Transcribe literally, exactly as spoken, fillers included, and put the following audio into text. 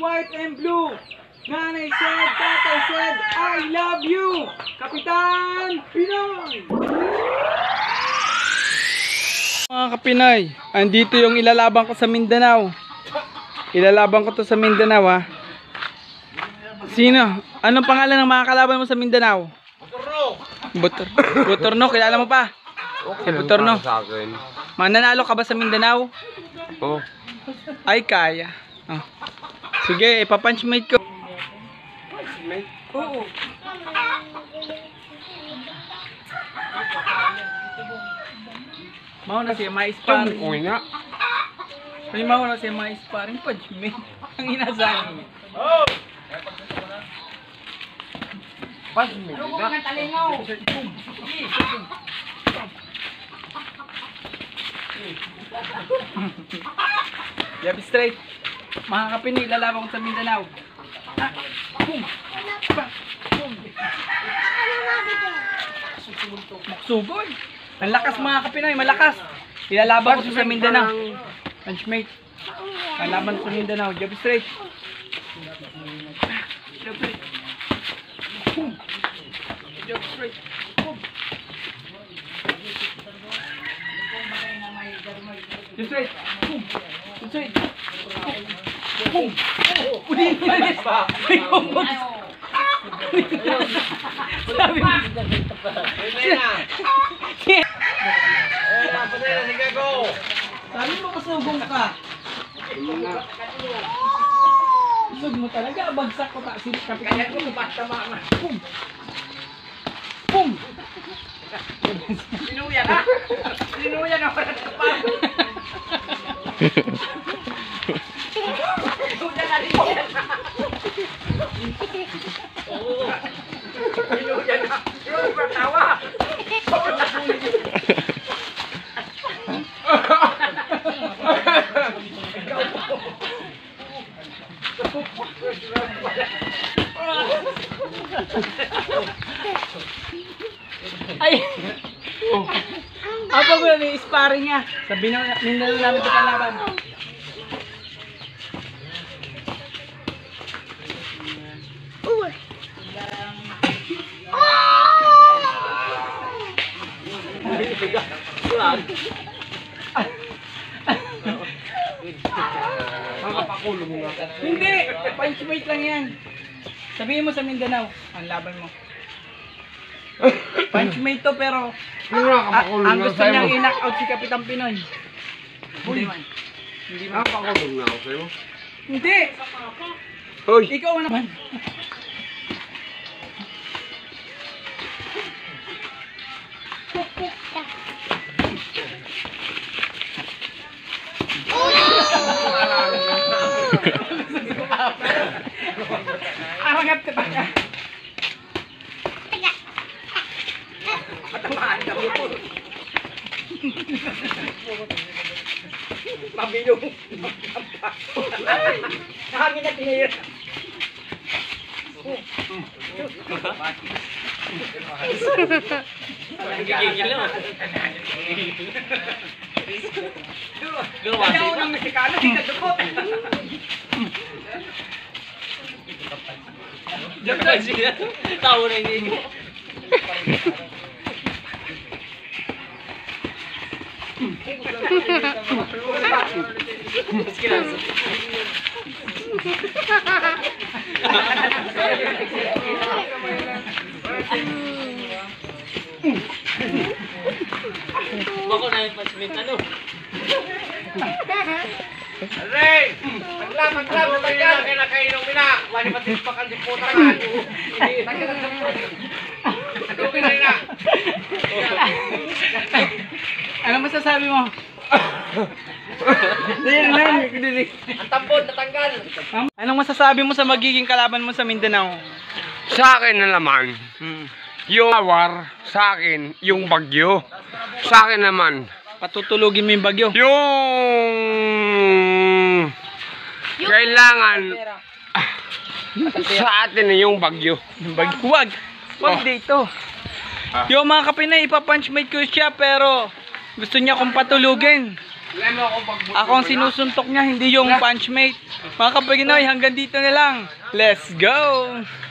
white and blue. Nanay said, tatay said, I love you, Kapitan Pinoy! Mga Kapinoy, andito yung ilalaban ko sa Mindanao. Ilalaban ko to sa Mindanao, ha. Sino? Anong pangalan ng mga kalaban mo sa Mindanao? Butor. Butorno, kilala mo pa? Okay lang Butorno. para sa akin. Mananalo ka ba sa Mindanao? Oh. Ay, kaya. Oh. Sige, ipapunchmate ko. Oo. Mau na siya, may sparring. Uy nga. May mau na siya, may sparring. Punchmate. Ang inasahan niya. Pas mo na. Yabi straight. Mga Kapinoy, lalaban ko sa Mindanao. Ah, boom. Bang. Boom. Maksugoy. Ang lakas mga Kapinoy, malakas. Ilalaban ko sa Mindanao. Punchmate. Lalaban ko sa Mindanao. Yabi straight. Yabi straight. Boom. Yabi straight. Boom. Yabi straight. Boom. Yabi straight. Boom! Ulit ulit! May kumbos! Sabi mo! Sabi mo kasugong ka! Usog mo talaga, bagsak ko ta. Kaya ko basta mga. Boom! Boom! Sinuyan ha? Sinuyan ako na pa! Sinuyan na rin yan ha! Sinuyan na! Sinuyan na tawa! Ay! Apa ko na i-sparring niya? Sabi na Mindanao namin ito kalaban. Hindi! Punchmate lang yan. Sabihin mo sa Mindanao, ang laban mo. Punchmate to pero a- ang gusto niyang i-knock out si Kapitan Pinoy. Hindi man. Hindi man. Nakapakulong na ako sa'yo. Hindi! Hoy! Ikaw naman. Arangat ka taka. Matamaan ka mo. Mabilong. Nahangin na tinayar. Nagigigil na. Kaya unang Meksikano, di ka dukot. Diyan ka siya. Tawa na hindi. Mas kinasa. Bako na yung punchmate ano? Aray! Maglam, maglam, maglam! Kaya na kayo nung mina! Wali patis pa kan di puta ka! Ano masasabi mo? Ang tambod, natanggal! Anong masasabi mo sa magiging kalaban mo sa Mindanao? Sa akin na naman, Hmm. yung awar, sa akin, yung bagyo. Sa akin naman, Patutulugin mo yung bagyo. yung kailangan sa atin na yung bagyo. Yung bagyo. Huwag! Huwag Oh. dito. Ah. Yung mga Kapinoy, ipapunchmate ko siya pero gusto niya kong patulugin. Ako ang sinusuntok niya, hindi yung punchmate. Mga kapaginoy, hanggang dito na lang. Let's go!